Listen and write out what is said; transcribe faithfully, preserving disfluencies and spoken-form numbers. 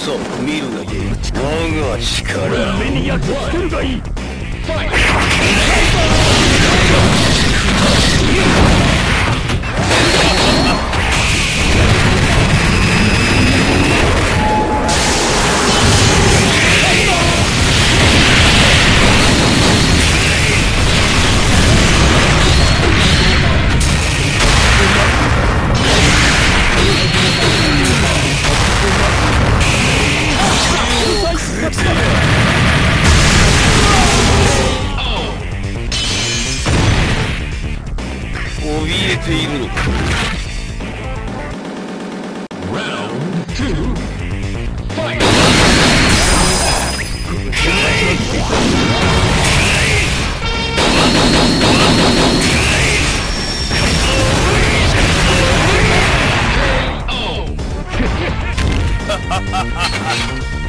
さあ見るがいい。我が力目に焼き付けるがいい。 怯えているのか。ハハハハハ